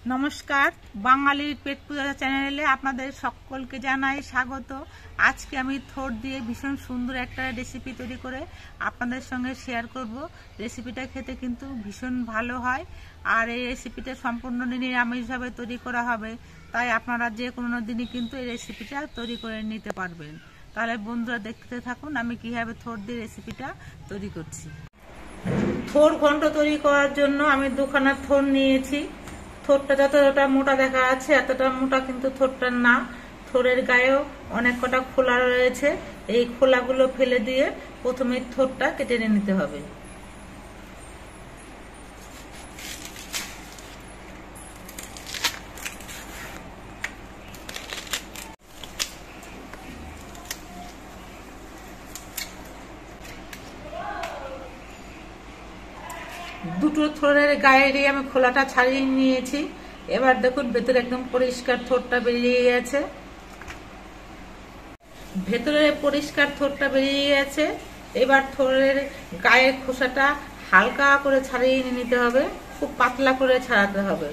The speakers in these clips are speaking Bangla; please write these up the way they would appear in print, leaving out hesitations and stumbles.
নমস্কার, বাঙালির পেট পূজা চ্যানেলে আপনাদের সকলকে জানাই স্বাগত। আজকে আমি থোড় দিয়ে ভীষণ সুন্দর একটা রেসিপি তৈরি করে আপনাদের সঙ্গে শেয়ার করব। রেসিপিটা খেতে কিন্তু ভীষণ ভালো হয়, আর এই রেসিপিটা সম্পূর্ণ নিরামিষভাবে তৈরি করা হবে, তাই আপনারা যে কোনো দিনই কিন্তু এই রেসিপিটা তৈরি করে নিতে পারবেন। তাহলে বন্ধুরা দেখতে থাকুন আমি কীভাবে থোড় দিয়ে রেসিপিটা তৈরি করছি। থোড় ঘন্ট তৈরি করার জন্য আমি দুখানা থোড় নিয়েছি। থোড়টা যতটা মোটা দেখা আছে এতটা মোটা কিন্তু থোড়টা না, থোড়ের গায়েও অনেক কটা খোলা রয়েছে। এই খোলাগুলো ফেলে দিয়ে প্রথমে থোড়টা কেটে নিতে হবে। দুটো থোড়ের গায়েরই আমি খোলাটা ছাড়িয়ে নিয়েছি। এবার দেখুন ভেতরে একদম পরিষ্কার থোড়টা বেরিয়ে গেছে। ভেতরে পরিষ্কার থোড়টা বেরিয়ে গেছে। এবার থোড়ের গায়ের খোসাটা হালকা করে ছাড়িয়ে নিতে হবে, খুব পাতলা করে ছাড়াতে হবে।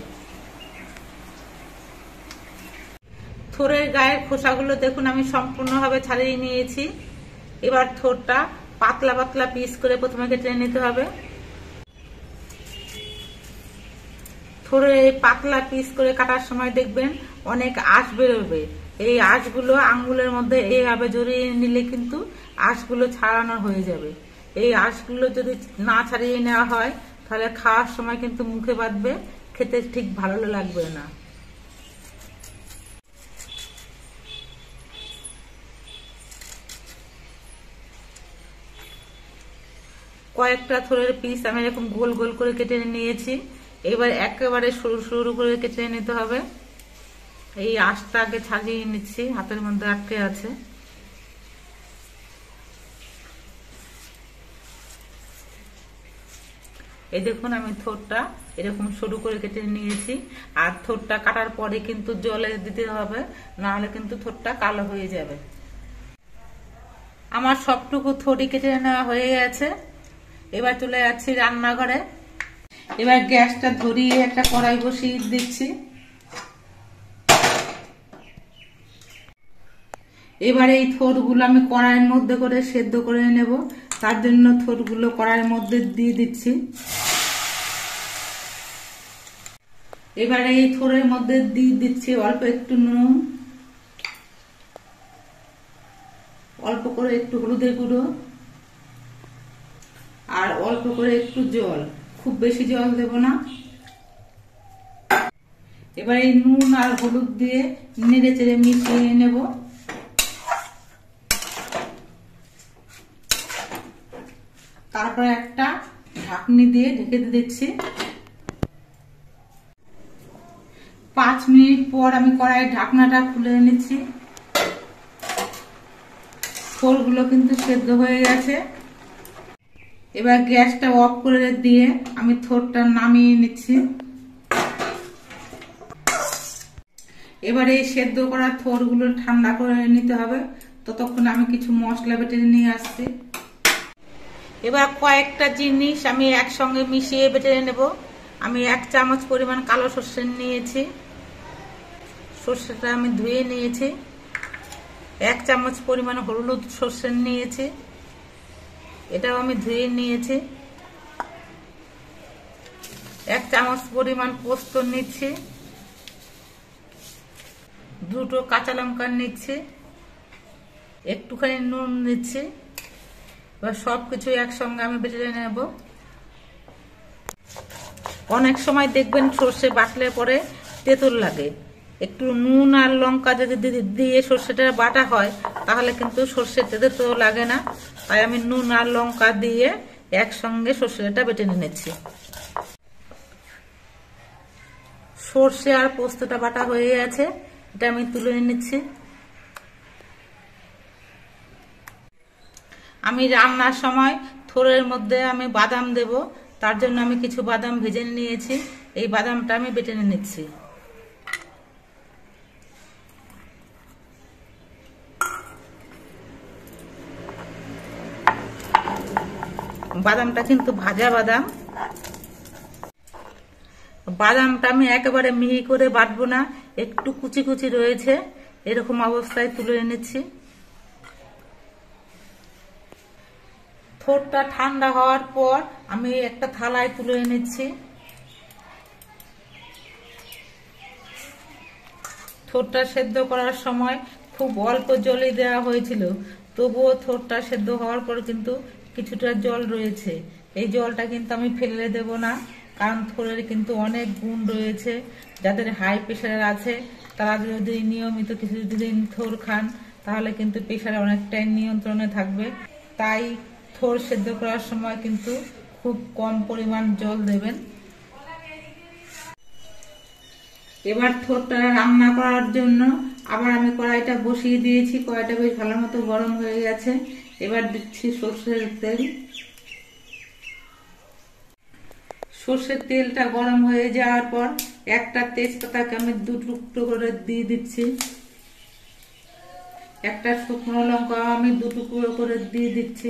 থোড়ের গায়ের খোসাগুলো দেখুন আমি সম্পূর্ণভাবে ছাড়িয়ে নিয়েছি। এবার থোড়টা পাতলা পাতলা পিস করে প্রথমে কেটে নিতে হবে। থোড়ে পাতলা পিস করে কাটার সময় দেখবেন অনেক আঁশ বেরোবে। এই আঁশগুলো আঙ্গুলের মধ্যে এইভাবে জড়িয়ে নিলে কিন্তু আঁশগুলো ছাড়ানো হয়ে যাবে। এই আঁশগুলো যদি না ছাড়িয়ে নেওয়া হয় তাহলে খাওয়ার সময় কিন্তু মুখে বাঁধবে, খেতে ঠিক ভালো লাগবে না। কয়েকটা থোড়ের পিস আমি এরকম গোল গোল করে কেটে নিয়েছি। এবার একেবারে সরু সরু করে কেটে নিতে হবে। এই আঁশটা আগে ছাড়িয়ে নিচ্ছি, হাতের মধ্যে আটকে আছে। এই দেখুন আমি থোড়টা এরকম সরু করে কেটে নিয়েছি। আর থোড়টা কাটার পরে কিন্তু জলে দিতে হবে, না হলে কিন্তু থোড়টা কালো হয়ে যাবে। আমার সবটুকু থোড়ি কেটে নেওয়া হয়ে গেছে। এবার চলে যাচ্ছি রান্নাঘরে। এবার গ্যাসটা ধরিয়ে একটা কড়াই বসিয়ে দিচ্ছি। এবার এই থোড়গুলো আমি কড়াইয়ের মধ্যে করে সেদ্ধ করে নেব, তার জন্য থোড়গুলো কড়াইয়ের মধ্যে দিয়ে দিচ্ছি। এবার এই থোড়ের মধ্যে দিয়ে দিচ্ছি অল্প একটু নুন, অল্প করে একটু হলুদের গুঁড়ো, আর অল্প করে একটু জল, খুব বেশি জল দেব না। এবার এই নুন আর হলুদ দিয়ে নেড়ে চেড়ে মিশিয়ে নেব। তারপরে একটা ঢাকনি দিয়ে ঢেকে দিচ্ছি। 5 মিনিট পর আমি কড়াইয়ের ঢাকনাটা খুলে নিচ্ছি। থোড়গুলো কিন্তু সেদ্ধ হয়ে গেছে। এবার গ্যাসটা অফ করে দিয়ে আমি থোড়টা নামিয়ে নিচ্ছি। এবার এই সেদ্ধ করা থোড়গুলো ঠান্ডা করে নিতে হবে, ততক্ষণ আমি কিছু মশলা বেটে নিয়ে আসছি। এবার কয়েকটা জিনিস আমি একসঙ্গে মিশিয়ে বেটে নেব। আমি 1 চামচ পরিমাণ কালো সর্ষে নিয়েছি, সর্ষেটা আমি ধুয়ে নিয়েছি। 1 চামচ পরিমাণ হলুদ সর্ষে নিয়েছি, এটাও আমি ধুয়ে নিয়েছি। 1 চামচ পরিমাণ পোস্ত নিচ্ছি, 2টো কাঁচা লঙ্কা নিচ্ছি, একটুখানি নুন নিচ্ছি। এবার সবকিছু একসঙ্গে আমি বেটে নেব। অনেক সময় দেখবেন সর্ষে বাটলে পরে তেঁতুল লাগে, একটু নুন আর লঙ্কা যদি দিয়ে সর্ষেটা বাটা হয় তাহলে কিন্তু সর্ষে তেতো লাগে না। তাই আমি নুন আর লঙ্কা দিয়ে একসঙ্গে সর্ষেটা বেটে নিয়েছি। সর্ষে আর পোস্তটা বাটা হয়ে গেছে, এটা আমি তুলে নিচ্ছি। আমি রান্নার সময় থোড়ের মধ্যে আমি বাদাম দেব, তার জন্য আমি কিছু বাদাম ভেজে নিয়েছি। এই বাদামটা আমি বেটে নিচ্ছি। বাদামটা কিন্তু ভাজা বাদাম। বাদামটা আমি একেবারে মিহি করে বাটবো না, একটু কুচি কুচি রয়েছে, এরকম অবস্থায় তুলে এনেছি। থোড়টা ঠান্ডা হওয়ার পর আমি একটা থালায় তুলে এনেছি। থোড়টা সেদ্ধ করার সময় খুব অল্প জলই দেওয়া হয়েছিল, তবুও থোড়টা সেদ্ধ হওয়ার পর কিন্তু কিছুটা জল রয়েছে। এই জলটা কিন্তু আমি ফেলে দেব না, কারণ থোড়ের কিন্তু অনেক গুণ রয়েছে। যাদের হাই প্রেশার আছে তারা যদি নিয়মিত কিছুদিন থোড় খান তাহলে কিন্তু প্রেশার অনেকটাই নিয়ন্ত্রণে থাকবে। তাই থোড় সেদ্ধ করার সময় কিন্তু খুব কম পরিমাণ জল দেবেন। এবার থোড়টা রান্না করার জন্য আবার আমি কড়াইটা বসিয়ে দিয়েছি। কড়াইটা বেশ ভালো মতো গরম হয়ে গেছে। এবার দিচ্ছি সর্ষের তেল। সর্ষের তেলটা গরম হয়ে যাওয়ার পর একটা তেজপাতাকে আমি 2 টুকরো করে দিয়ে দিচ্ছি। একটা শুকনো লঙ্কা আমি 2 টুকরো করে দিয়ে দিচ্ছি।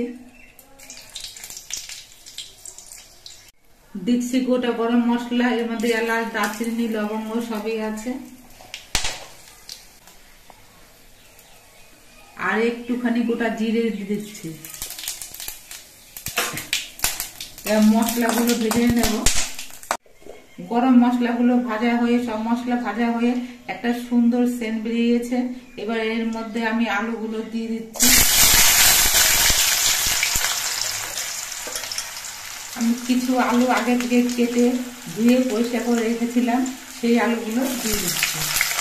দিচ্ছি গোটা গরম মশলা, এর মধ্যে এলাচ, দারচিনি, লবঙ্গ সবই আছে। আর একটুখানি গোটা জিরে দিচ্ছি। মশলাগুলো ভেজে নেব। গরম মশলাগুলো ভাজা হয়ে, সব মশলা ভাজা হয়ে একটা সুন্দর সেন্ট বেরিয়েছে। এবার এর মধ্যে আমি আলুগুলো দিয়ে দিচ্ছি। আমি কিছু আলু আগে থেকে কেটে ধুয়ে পরিষ্কার করে রেখেছিলাম, সেই আলুগুলো দিয়ে দিচ্ছি।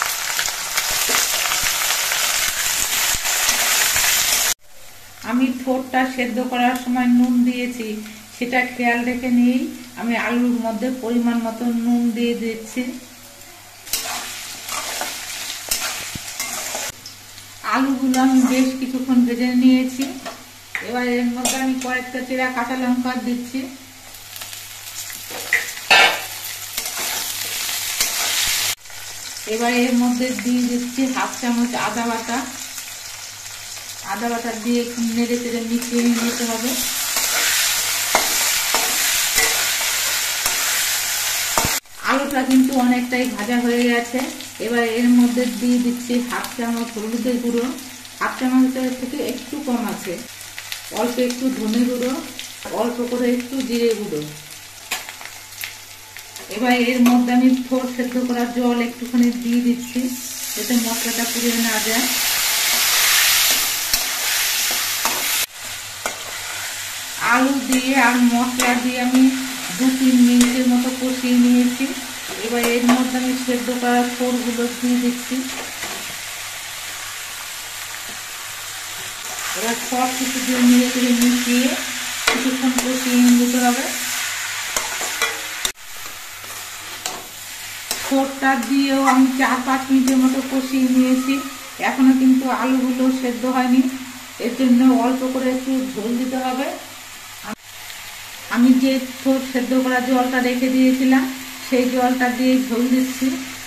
আমি থোড়টা সেদ্ধ করার সময় নুন দিয়েছি, সেটা খেয়াল রেখে নিয়েই আমি আলুর মধ্যে পরিমাণ মতো নুন দিয়ে দিচ্ছি। আলুগুলো আমি বেশ কিছুক্ষণ ভেজে নিয়েছি। এবার এর মধ্যে আমি কয়েকটা চেরা কাঁচা লঙ্কা দিচ্ছি। এবার এর মধ্যে দিয়ে দিচ্ছি 1/2 চামচ আদা বাটা। আদা বাটা দিয়ে একটু নেড়ে চেড়ে মিশিয়ে নিতে হবে। আলুটা কিন্তু অনেকটাই ভাজা হয়ে গেছে। এবার এর মধ্যে দিয়ে দিচ্ছি 1/2 চামচ হলুদের গুঁড়ো। 1/2 চামচের থেকে একটু কম আছে। অল্প একটু ধনে গুঁড়ো, অল্প করে একটু জিরে গুঁড়ো। এবার এর মধ্যে আমি থোড় সেদ্ধ করা জল একটুখানি দিয়ে দিচ্ছি, যাতে মশলাটা পুড়ে না যায়। আলু দিয়ে আর মশলা দিয়ে আমি 2-3 মিনিটের মতো কষিয়ে নিয়েছি। এবার এর মধ্যে আমি সেদ্ধ করা থোড়গুলো দিয়ে দিচ্ছি। এবার সব কিছু দিয়ে নেড়ে চেড়ে মিশিয়ে কিছুক্ষণ কষিয়ে নিতে হবে। থোড়টা দিয়েও আমি 4-5 মিনিটের মতো কষিয়ে নিয়েছি। এখনো কিন্তু আলুগুলো সেদ্ধ হয়নি, এর জন্য অল্প করে একটু ঝোল দিতে হবে। আমি যে থোড় সেদ্ধ করা জলটা রেখে দিয়েছিলাম সেই জলটা দিয়ে ঝোল দিচ্ছি।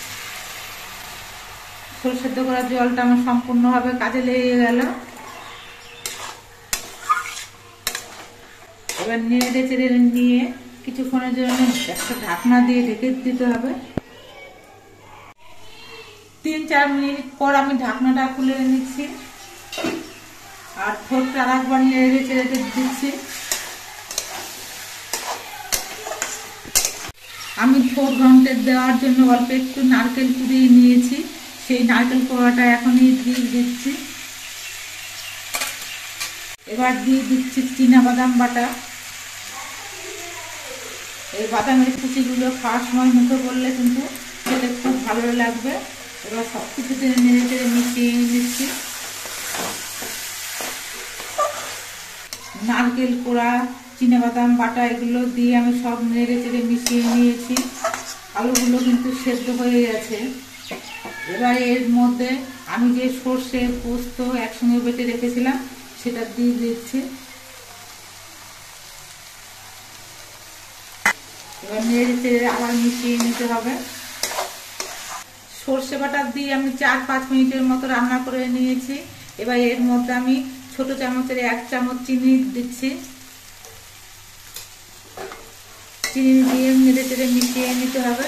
থোড় সেদ্ধ করা জলটা আমার সম্পূর্ণভাবে কাজে লেগে গেল। এবার নেড়ে চেড়ে নিয়ে কিছুক্ষণের জন্য একটা ঢাকনা দিয়ে ঢেকে দিতে হবে। 3-4 মিনিট পর আমি ঢাকনাটা খুলে নিচ্ছি আর থোড়টা আরেকবার নেড়ে চেড়ে দিচ্ছি। আমি থোড় ঘন্টে দেওয়ার জন্য অল্প একটু নারকেল কুড়িয়ে নিয়েছি, সেই নারকেল কোড়াটা এখনই দিয়ে দিচ্ছি। এবার দিয়ে দিচ্ছি চীনাবাদাম বাটা। এই বাদামের কুচিগুলো খাওয়ার সময় মুখে পড়লে কিন্তু খেতে খুব ভালো লাগবে। এবার সব কিছুতে নেড়ে চেড়ে মিশিয়ে নিচ্ছি। নারকেল কোড়া, চীনাবাদাম বাটা এগুলো দিয়ে আমি সব নেড়ে চেড়ে মিশিয়ে নিয়েছি। আলুগুলো কিন্তু সেদ্ধ হয়ে গেছে। এবার এর মধ্যে আমি যে সর্ষে পোস্ত একসঙ্গে বেটে রেখেছিলাম সেটা দিয়ে দিচ্ছি। এবার নেড়ে চেড়ে আবার মিশিয়ে নিতে হবে। সর্ষে বাটা দিয়ে আমি 4-5 মিনিটের মতো রান্না করে নিয়েছি। এবার এর মধ্যে আমি ছোট চামচের 1 চামচ চিনি দিচ্ছি। চিনি দিয়ে নেড়ে চেড়ে মিশিয়ে নিতে হবে।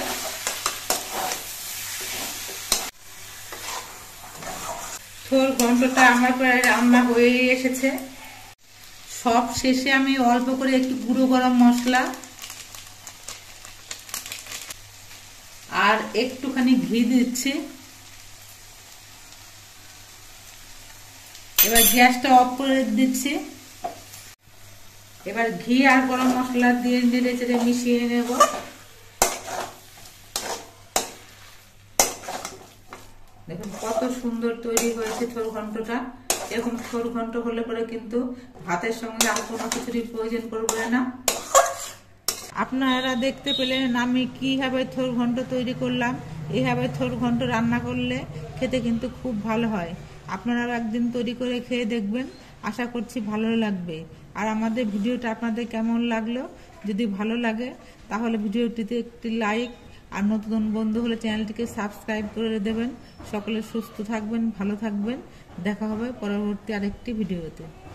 থোর ঘন্টটা আমার প্রায় রান্না হয়ে এসেছে। সব শেষে আমি অল্প করে একটু গুঁড়ো গরম মশলা আর একটুখানি ঘি দিচ্ছি। এবার গ্যাসটা অফ করে দিচ্ছি। এবার ঘি আর গরম মশলা দিয়ে নেড়ে চেড়ে মিশিয়ে নেব। দেখুন কত সুন্দর তৈরি হয়েছে থোর ঘন্টটা। এরকম থোর ঘন্ট হলে পরে কিন্তু ভাতের সঙ্গে আর কোনো কিছুরই প্রয়োজন পড়বে না। আপনারা দেখতে পেলেন আমি কিভাবে থোর ঘন্ট তৈরি করলাম। এইভাবে থোর ঘন্ট রান্না করলে খেতে কিন্তু খুব ভালো হয়। আপনারা একদিন তৈরি করে খেয়ে দেখবেন, আশা করছি ভালো লাগবে। আর আমাদের ভিডিওটা আপনাদের কেমন লাগলো, যদি ভালো লাগে তাহলে ভিডিওটিতে একটি লাইক আর নতুন বন্ধু হলে চ্যানেলটিকে সাবস্ক্রাইব করে দেবেন। সকলে সুস্থ থাকবেন, ভালো থাকবেন। দেখা হবে পরবর্তী আরেকটি ভিডিওতে।